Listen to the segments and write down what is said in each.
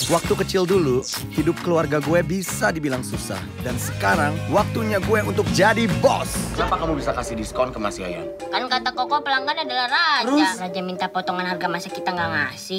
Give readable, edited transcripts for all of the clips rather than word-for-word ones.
Waktu kecil dulu, hidup keluarga gue bisa dibilang susah. Dan sekarang, waktunya gue untuk jadi bos. Kenapa kamu bisa kasih diskon ke Mas Yayan? Kan kata Koko pelanggan adalah raja. Terus? Raja minta potongan harga masa kita nggak ngasih.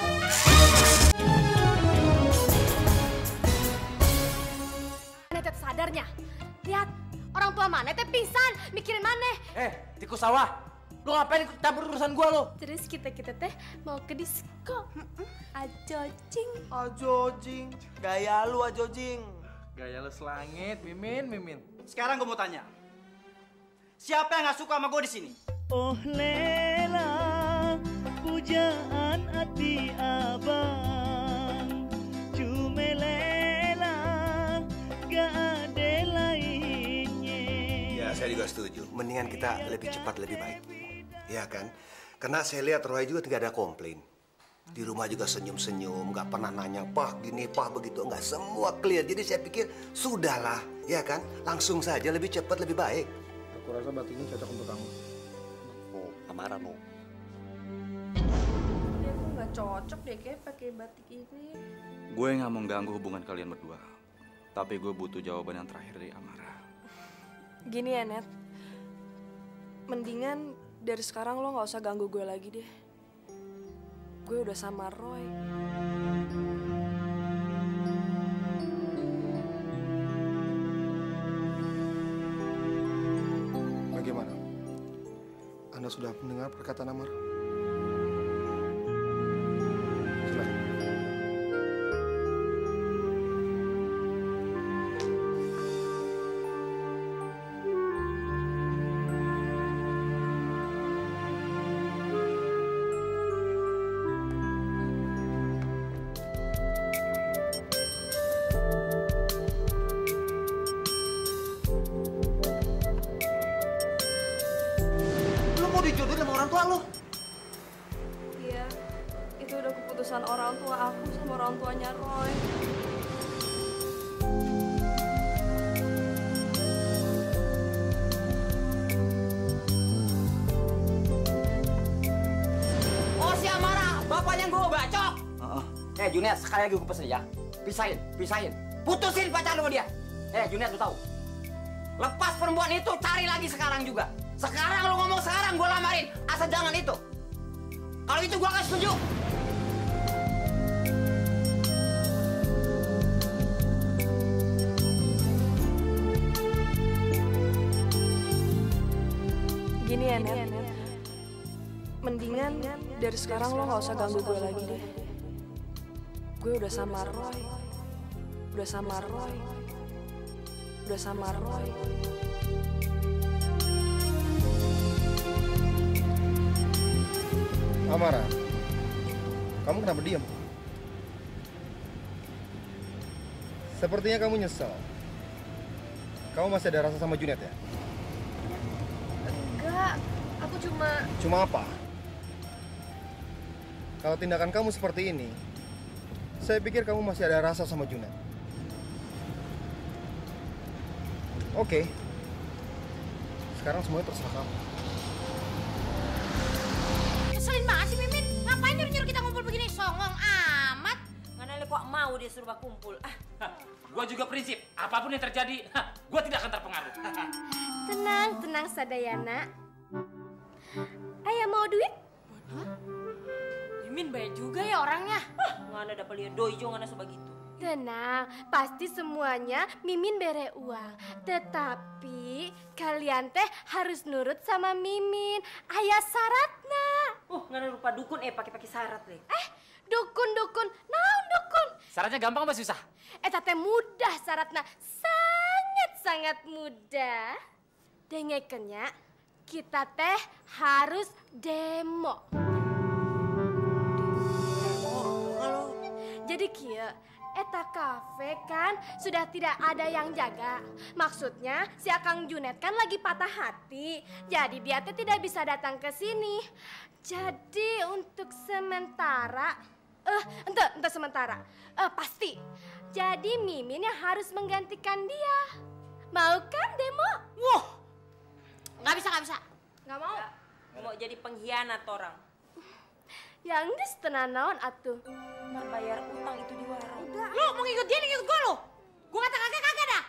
Netet sadarnya. Lihat, orang tua mana teh pingsan, mikirin mana. Tikus sawah. Lu ngapain ikut campur urusan gua lo? Terus kita teh mau ke disko. Ajojing. Ajojing. Gaya lu ajojing. Gaya lu selangit, Mimin. Sekarang gua mau tanya. Siapa yang gak suka sama gua di sini? Oh Lela, pujaan hati abang, cuma Lela, gak ada lainnya. Ya, saya juga setuju. Mendingan kita lebih cepat, lebih baik. Ya kan? Karena saya lihat Roy juga tidak ada komplain. Di rumah juga senyum-senyum, nggak pernah nanya, Pak gini, Pak begitu. Nggak, semua clear. Jadi saya pikir, sudahlah, ya kan? Langsung saja, lebih cepat, lebih baik. Aku rasa batik ini cocok untuk kamu. Oh, Amara mau. Dia kok nggak cocok deh kayak pakai batik ini. Gue nggak mau ganggu hubungan kalian berdua. Tapi gue butuh jawaban yang terakhir dari Amara. Gini ya, Net. Mendingan dari sekarang lo nggak usah ganggu gue lagi deh. Gue udah sama Roy. Bagaimana? Anda sudah mendengar perkataan Amar? Silakan. Mau dijodohin sama orang tua lo? Iya, itu udah keputusan orang tua aku sama orang tuanya Roy. Oh, si Amara, bapaknya gue bacok. Junet, sekali lagi gue pesen ya. Pisahin. Putusin pacar lu sama dia. Junet, lu tahu. Lepas perempuan itu, cari lagi sekarang juga. Sekarang lu ngomong sekarang, gue lamarin. Asal jangan itu. Kalau itu gue akan setuju. Gini ya, Net. Mendingan dari sekarang lo nggak usah ganggu gue lagi deh. Gue udah sama Roy. Amara, kamu kenapa diam? Sepertinya kamu nyesel. Kamu masih ada rasa sama Junet ya? Enggak, aku cuma... Cuma apa? Kalau tindakan kamu seperti ini, saya pikir kamu masih ada rasa sama Junet. Oke. Sekarang semuanya terserah kamu. Ngeselin banget sih Mimin. Ngapain nyuruh-nyuruh kita ngumpul begini? Songong amat. Mana kok mau dia suruh kumpul? Gua juga prinsip, apapun yang terjadi, gua tidak akan terpengaruh. Tenang Sadayana. Ayah mau duit? Mimin baik juga ya orangnya. Mana dapat lihat doi juga ngana sebegitu. Tenang, pasti semuanya Mimin bere uang. Tetapi kalian teh harus nurut sama Mimin. Ayah syaratna. Ngana rupa dukun pakai syarat deh. Dukun, naon dukun? Syaratnya gampang apa susah? Eta teh mudah syaratna, sangat mudah. Dengekennya, kita teh harus demo. Jadi kieu, eta kafe kan sudah tidak ada yang jaga. Maksudnya si Akang Junet kan lagi patah hati. Jadi dia teh tidak bisa datang ke sini. Jadi untuk sementara, ente sementara, pasti. Jadi Mimin yang harus menggantikan dia. Mau kan demo? Wah, Nggak bisa. Nggak mau? mau jadi pengkhianat orang. Yang geus tenan naon atuh. Nggak bayar utang itu di ikut dia, ikut gue lo. Gue kata kagak dah.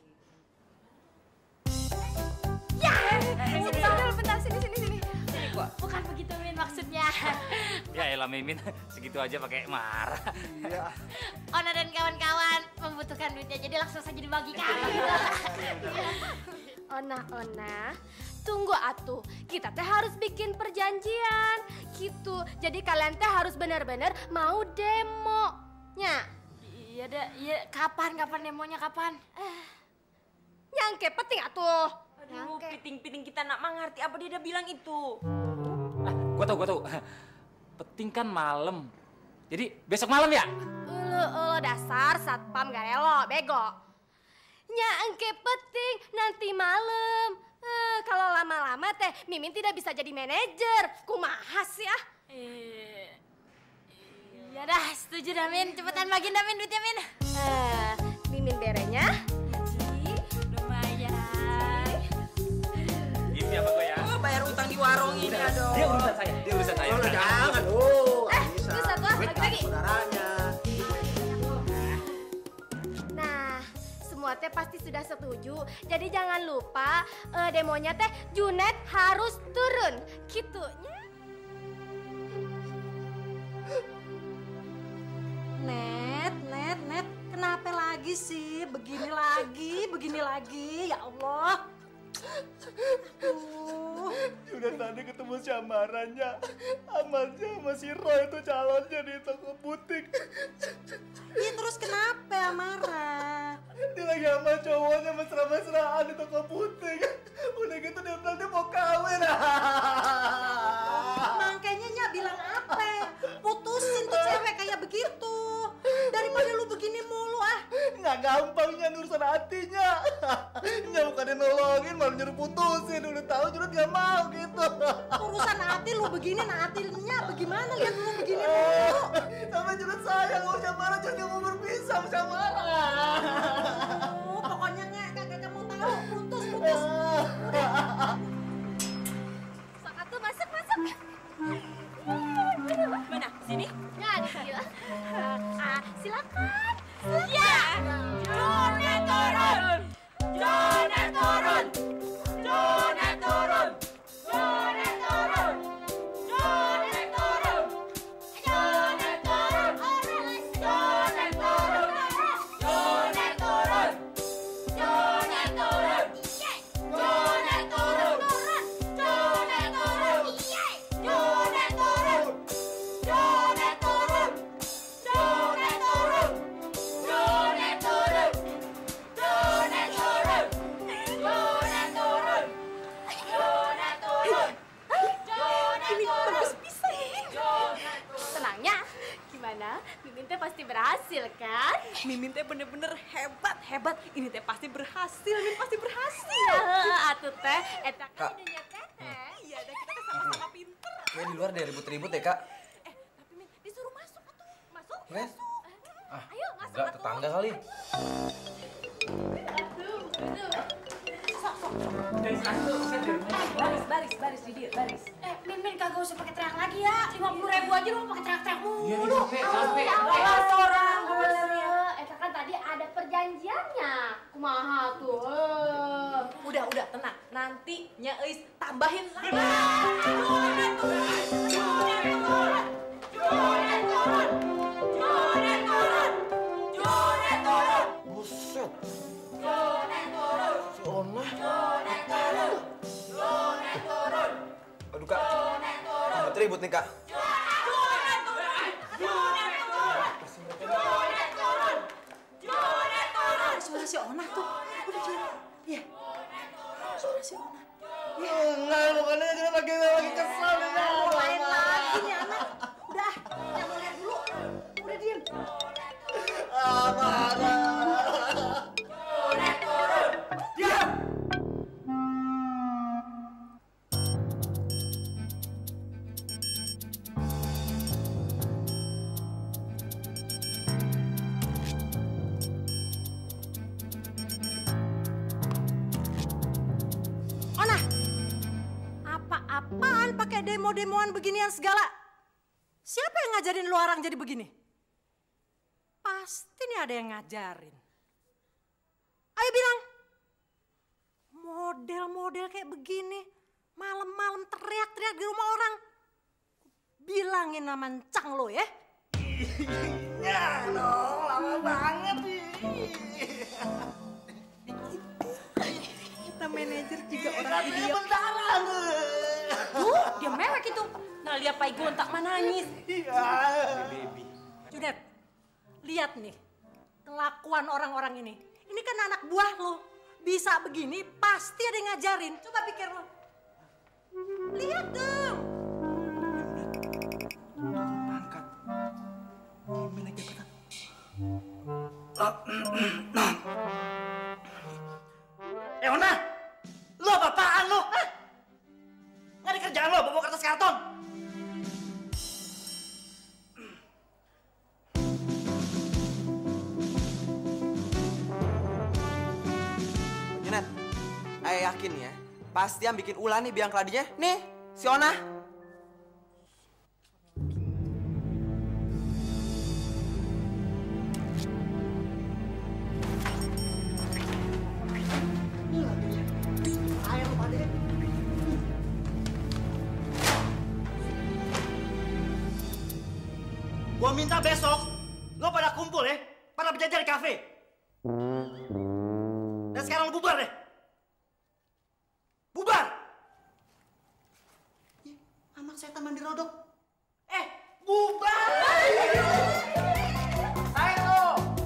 Ya, sini bentar, sini. Bukan begitu Min maksudnya. Ya elah Mimin, segitu aja pakai marah. Iya. Ona dan kawan-kawan membutuhkan duitnya, jadi langsung saja dibagikan. Ona, tunggu atuh. Kita teh harus bikin perjanjian gitu. Jadi kalian teh harus benar-benar mau demo. Nya. Iya dah, iya. Kapan demonya kapan? Nyangke penting atuh. Aduh, piting-piting kita nak mengerti apa dia udah bilang itu. Gua tahu. Peting kan malam. Jadi besok malam ya? Dasar satpam gak relo, bego. Nyangke penting nanti malam. Kalau lama-lama teh Mimin tidak bisa jadi manajer. Kumaha sih ya? Iya dah, setuju dah Min. Cepetan bagiin dah Min duitnya Min. Mimin berenya. Lumayan. Gitu apa gue ya? Oh, bayar utang di warung ini aduh. Dia urusan saya. Jangan, Itu satu bagi-bagi. Saudaranya. Nah, semua teh pasti sudah setuju. Jadi jangan lupa demonya teh Junet harus turun. Gitunya. Net, kenapa lagi sih? Begini lagi, ya Allah. Udah tadi ketemu samarannya, amannya sama si Roy itu calonnya di toko butik. Iya terus kenapa marah? Dia lagi sama cowoknya mesra-mesraan di toko butik. Udah gitu dia bilang dia mau kawin. Makanya Nya bilang apa? Putusin tuh cewek kayak begitu. Daripada lu begini mulu ah. Nggak gampangnya urusan hatinya. Nya bukan nolongin malah nyuruh putusin. Udah tahu juga dia mau gitu. Urusan hati lu begini, nah hatinya bagaimana lihat lu begini mulu. Sampai juga sayang mau Syamara jadi mau berpisah sama Syamara. Pokoknya Nya kagak mau tahu, putus. Sok atuh masuk. Mana? Sini? Ya, di sini. Silakan. Ya. Junet turun. Mimin teh pasti berhasil kan? Mimin teh bener-bener hebat. Ini teh pasti berhasil, Mimin pasti berhasil. Ya, atuh teh, eta kan idenya teteh. Iya, dan kita teh sama-sama pinter. Kayak di luar deh ribut-ribut ya, Kak. Tapi Min, disuruh masuk atuh. Masuk. Nes? Ayo, masuk Enggak, atuh. tetangga kali. Baris, Didi, baris. Min, kagak usah pakai teriak lagi ya. 50.000 aja lu pakai teriak-teriak mulu. Capek. Orang eta kan tadi ada perjanjiannya. Kumaha tuh? Udah, tenang. Nanti Nya Eis tambahin lagi. Buset. Aduh, Kak. Ribut nih, Kak. Suara si Ona tuh. Udah jangan. Iya. Suara si Ona. Enggak, bukannya dia lagi kesal nih. Main lagi nih anak. Udah, jangan lihat dulu. Udah diem. Ona, apa-apaan pakai demo-demoan beginian segala? Siapa yang ngajarin lu orang jadi begini? Pasti nih ada yang ngajarin. Ayo bilang. Model-model kayak begini, malam-malam teriak-teriak di rumah orang. Bilangin nama Encang lo ya. Ya dong, lama banget nih. Kita manajer juga orang Katanya idiot. beneran. Tuh, dia mewek itu. Nah, lihat Pak Gontak mah nangis. Baby. Junet, lihat nih kelakuan orang-orang ini. Ini kan anak buah lo. Bisa begini pasti ada yang ngajarin. Coba pikir lo. Lihat dong. Angkat. Mimin aja cepetan. Ona, lo apa-apaan lo? Hah? Nggak ada kerjaan lo, bawa kertas karton. Junet, ayah yakin ya, pasti yang bikin ulah nih biang keladinya. Nih, si Ona. Gua minta besok lo pada kumpul ya, pada berjajar di kafe. Dan sekarang lo bubar deh. Bubar! Ih, anak setan mandi rodok. Bubar! Ayo!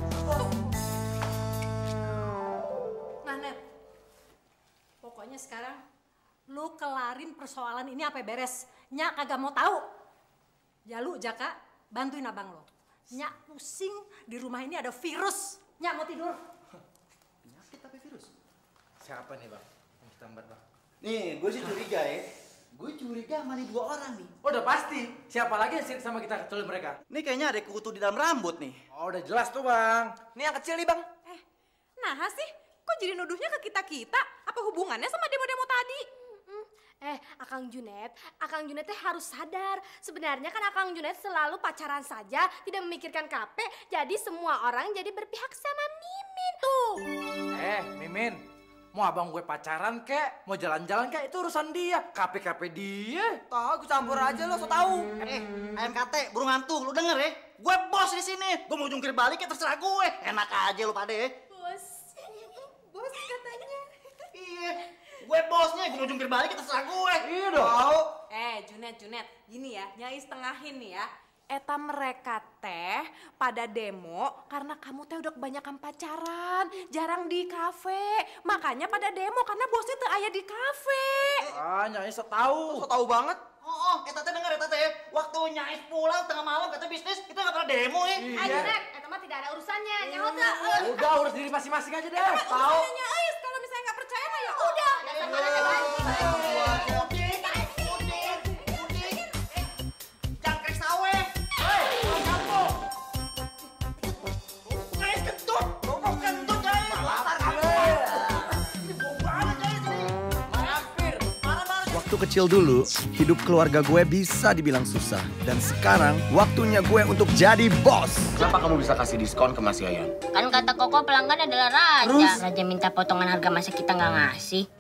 Nah, Net. Pokoknya sekarang lu kelarin persoalan ini apa beres. Nyak kagak mau tahu. Jalu, Jaka, bantuin abang lo. Nyak pusing, di rumah ini ada virus. Nyak mau tidur. Penyakit tapi virus. Siapa nih bang? Yang kita embat bang? Nih, gue sih curiga ya. Gue curiga sama nih 2 orang nih. Oh, udah pasti. Siapa lagi yang sama kita kecuali mereka? Nih kayaknya ada kutu di dalam rambut nih. Oh, udah jelas tuh bang. Nih yang kecil nih bang. Nah sih, kok jadi nuduhnya ke kita-kita? Apa hubungannya sama demo-demo tadi? Akang Junet teh harus sadar. Sebenarnya kan Akang Junet selalu pacaran saja, tidak memikirkan KP. Jadi semua orang jadi berpihak sama Mimin. Tuh. Mimin. Mau abang gue pacaran kek, mau jalan-jalan kek, itu urusan dia. KP dia. Tahu, gue campur aja lo, so tau. Ayam kate, burung hantu, lu denger ya? Gue bos di sini. Gue mau jungkir balik ya terserah gue. Enak aja lu pada ya. Bos katanya. Iya, gue bosnya, gue mau jungkir balik ya terserah gue. Iya dong. Junet, gini ya, Nyai setengahin nih ya. Eta mereka teh pada demo karena kamu teh udah kebanyakan pacaran, jarang di kafe. Makanya pada demo karena bosnya teh aya di kafe. Ah, Nyai setau. So tau banget. Eta teh denger eta teh. Waktu Nyai pulang tengah malam kata bisnis, kita nggak pernah demo ya. Junet, eta mah tidak ada urusannya. Nyaho teh. Udah urus diri masing-masing aja deh. Tahu. Kalau misalnya nggak percaya mah ya udah. Jangkrik saweh. Kamu. Guys kentut. Kentut guys. Malah kamu. Ini bau banget guys ini. Mampir. Waktu kecil dulu, hidup keluarga gue bisa dibilang susah. Dan sekarang, waktunya gue untuk jadi bos. Kenapa kamu bisa kasih diskon ke Mas Yayan? Kan kata Koko pelanggan adalah raja. Terus? Raja minta potongan harga masa kita nggak ngasih.